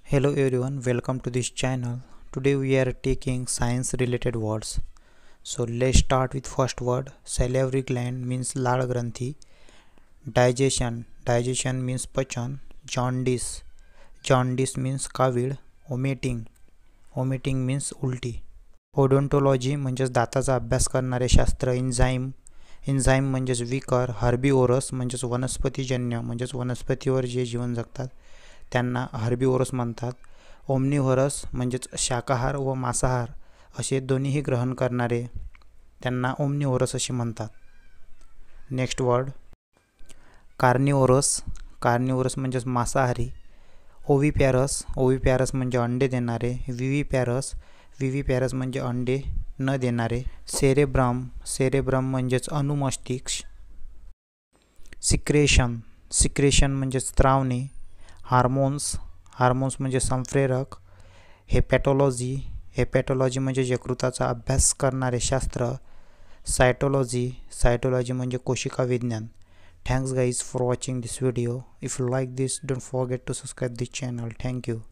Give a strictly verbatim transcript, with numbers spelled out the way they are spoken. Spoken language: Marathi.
Hello everyone, welcome to this channel. Today we are taking science related words. So let's start with first word. Salivary gland means लाळ ग्रंथी. Digestion, digestion means पचन. Jaundice, jaundice means कावीळ. Vomiting, vomiting means उलटी. Odontology म्हणजेच दाताचा अभ्यास करणारे शास्त्र. Enzyme, enzyme म्हणजेच विकर. Herbivorous म्हणजेच वनस्पतीजन्य म्हणजेच वनस्पतीवर जे जीवन जगतात त्यांना हर्बिवोरस म्हणतात. ओमनिव्हरस म्हणजेच शाकाहार व मांसाहार असे दोन्हीही ग्रहण करणारे त्यांना ओमनिव्हरस असे म्हणतात. Next word कार्निव्होरस. कार्निव्होरस म्हणजेच मांसाहारी. ओव्हिपॅरस, ओव्हिपॅरस म्हणजे अंडे देणारे. विव्हिपॅरस, विव्हिपॅरस म्हणजे अंडे न देणारे. सेरेब्रम, सेरेब्रम म्हणजेच अनुमस्तिष्क. सिक्रेशन, सिक्रेशन म्हणजे स्त्रावणे. हार्मोन्स, हार्मोन्स म्हणजे संप्रेरक. हेपॅटॉलॉजी, हेपॅटॉलॉजी म्हणजे यकृताचा अभ्यास करणारे शास्त्र. सायटोलॉजी, सायटोलॉजी म्हणजे कोशिका विज्ञान. Thanks guys for watching this video. If you like this, don't forget to subscribe this channel. Thank you.